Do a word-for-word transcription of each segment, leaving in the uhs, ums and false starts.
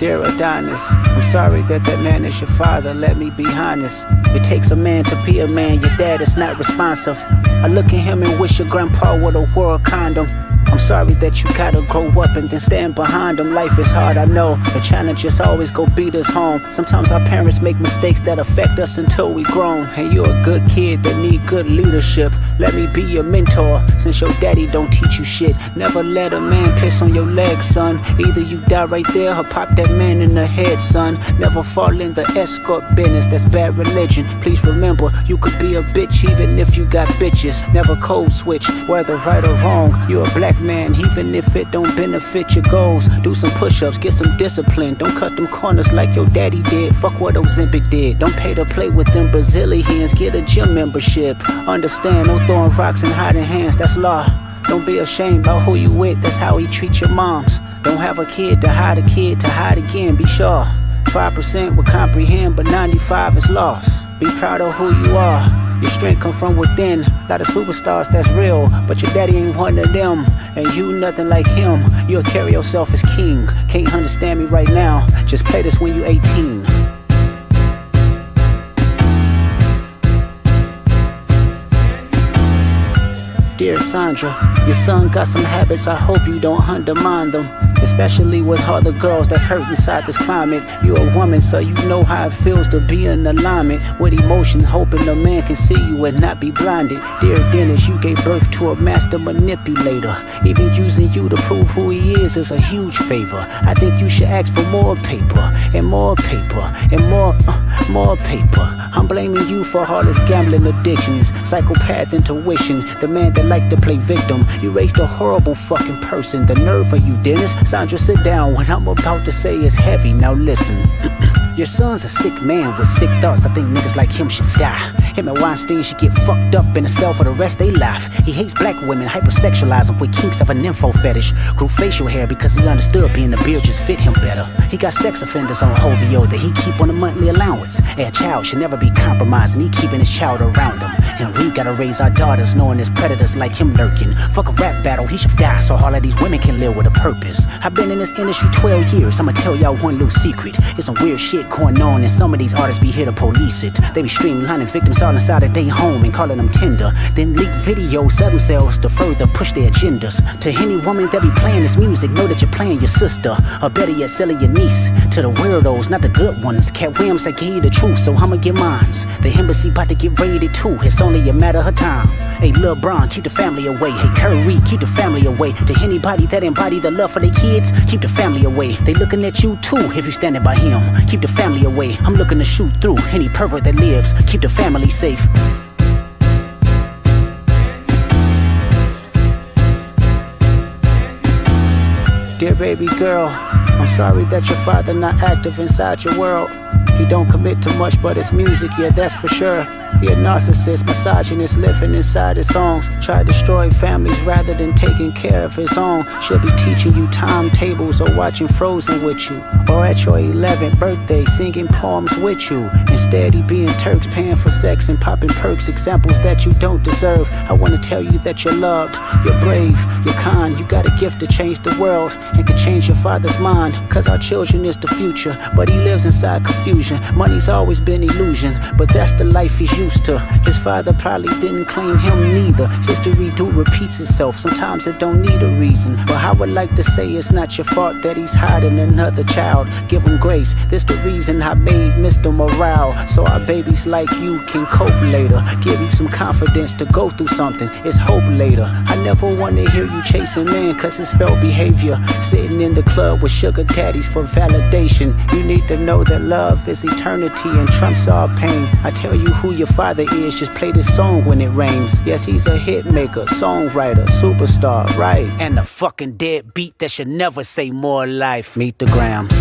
Dear Adonis, I'm sorry that that man is your father, let me be honest. It takes a man to be a man, your dad is not responsive. I look at him and wish your grandpa would have wore a condom. I'm sorry that you gotta grow up and then stand behind them. Life is hard, I know. The challenges always go beat us home. Sometimes our parents make mistakes that affect us until we grown. And you're a good kid that need good leadership. Let me be your mentor, since your daddy don't teach you shit. Never let a man piss on your leg, son. Either you die right there or pop that man in the head, son. Never fall in the escort business, that's bad religion. Please remember, you could be a bitch even if you got bitches. Never code switch, whether right or wrong. You're a black man, even if it don't benefit your goals. Do some push-ups, get some discipline. Don't cut them corners like your daddy did. Fuck what Ozempic did. Don't pay to play with them Brazilians. Get a gym membership. Understand, no throwing rocks and hiding hands, that's law. Don't be ashamed about who you with, that's how he treats your moms. Don't have a kid to hide a kid to hide again, be sure. Five percent will comprehend, but ninety-five is lost. Be proud of who you are. Your strength come from within. A lot of superstars, that's real, but your daddy ain't one of them. And you nothing like him. You'll carry yourself as king. Can't understand me right now, just play this when you eighteen. Dear Sandra, your son got some habits, I hope you don't undermine them. Especially with other girls that's hurt inside this climate. You're a woman, so you know how it feels to be in alignment with emotion, hoping a man can see you and not be blinded. Dear Dennis, you gave birth to a master manipulator. Even using you to prove who he is is a huge favor. I think you should ask for more paper, and more paper, and more, uh, more paper. I'm blaming you for all his gambling addictions, psychopath intuition, the man that liked to play victim. You raised a horrible fucking person, the nerve of you, Dennis. Sandra, sit down, what I'm about to say is heavy, now listen. Your son's a sick man with sick thoughts, I think niggas like him should die. Him and Weinstein should get fucked up in a cell for the rest of their life. He hates black women, hypersexualize them with kinks of an info fetish. Grew facial hair because he understood being a beard just fit him better. He got sex offenders on O V O that he keep on a monthly allowance. A child should never be compromised and he keeping his child around him. And we gotta raise our daughters knowing there's predators like him lurking. Fuck a rap battle, he should die so all of these women can live with a purpose. I've been in this industry twelve years, I'ma tell y'all one little secret. It's some weird shit going on and some of these artists be here to police it. They be streamlining victims all inside of their home and calling them tender. Then leak videos of themselves to further push their agendas. To any woman that be playing this music, know that you're playing your sister. Or better yet, selling your niece. To the weirdos, not the good ones. Cat Williams, I gave you the truth, so I'ma get mines. The embassy about to get raided too, it's only a matter of time. Hey, Lil Bron, keep the family away. Hey, Curry, keep the family away. To anybody that embody the love for their kids, keep the family away. They looking at you too if you standing by him. Keep the family away. I'm looking to shoot through any pervert that lives. Keep the family safe. Dear baby girl, I'm sorry that your father not active inside your world. He don't commit to much but his music, yeah, that's for sure. He a narcissist, misogynist, living inside his songs. Try to destroy families rather than taking care of his own. She'll be teaching you timetables or watching Frozen with you. Or at your eleventh birthday singing poems with you. Instead he being Turks, paying for sex and popping perks. Examples that you don't deserve. I wanna tell you that you're loved, you're brave, you're kind. You got a gift to change the world and can change your father's mind. Cause our children is the future, but he lives inside confusion. Money's always been illusion, but that's the life he's used to. His father probably didn't claim him neither. History do repeats itself, sometimes it don't need a reason. But I would like to say it's not your fault that he's hiding another child. Give him grace, this the reason I made Mister Morale. So our babies like you can cope later. Give you some confidence to go through something, it's hope later. I never wanna hear you chasing men cause it's felt behavior. Sitting in the club with sugar daddies for validation. You need to know that love is eternity and trumps all pain. I tell you who your father is, just play this song when it rains. Yes, he's a hit maker, songwriter, superstar, right? And a fucking dead beat that should never say more life. Meet the Grams.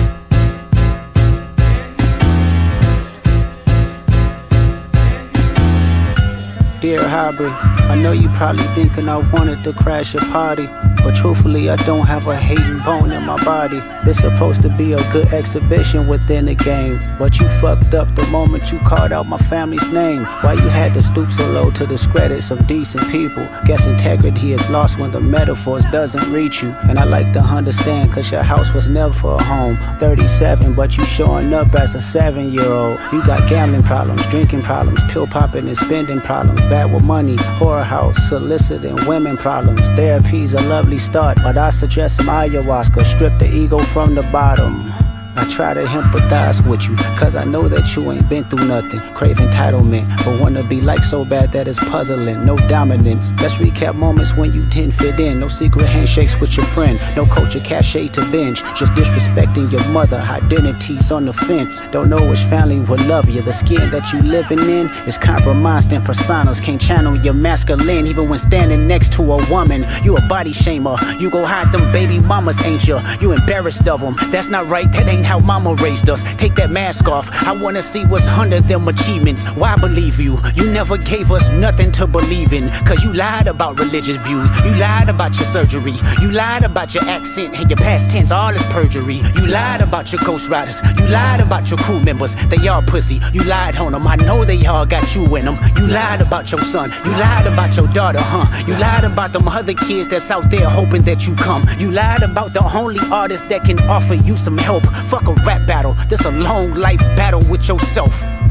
Dear Aubrey, I know you probably thinking I wanted to crash your party. But truthfully, I don't have a hating bone in my body. It's supposed to be a good exhibition within the game, but you fucked up the moment you called out my family's name. Why you had to stoop so low to discredit some decent people? Guess integrity is lost when the metaphors doesn't reach you. And I like to understand, cause your house was never a home. Thirty-seven, but you showing up as a seven-year-old. You got gambling problems, drinking problems, pill popping and spending problems, bad with money, whorehouse, soliciting women problems. Therapy's a lovely start, but I suggest some ayahuasca. Strip the ego from the bottom. I try to empathize with you, cause I know that you ain't been through nothing. Crave entitlement, but wanna be like so bad that it's puzzling. No dominance. Let's recap moments when you didn't fit in. No secret handshakes with your friend, no culture cachet to binge. Just disrespecting your mother, identities on the fence. Don't know which family will love you. The skin that you living in is compromised in personas. Can't channel your masculine even when standing next to a woman. You a body shamer, you go hide them baby mamas, ain't you? You embarrassed of them, that's not right, that ain't how mama raised us. Take that mask off, I wanna see what's under them achievements. Why believe you? You never gave us nothing to believe in. Cause you lied about religious views, you lied about your surgery, you lied about your accent and your past tense, all is perjury. You lied about your ghost riders, you lied about your crew members, they all pussy, you lied on them, I know they all got you in them. You lied about your son, you lied about your daughter, huh? You lied about them other kids that's out there hoping that you come. You lied about the only artist that can offer you some help. Fuck a rap battle, this a long life battle with yourself.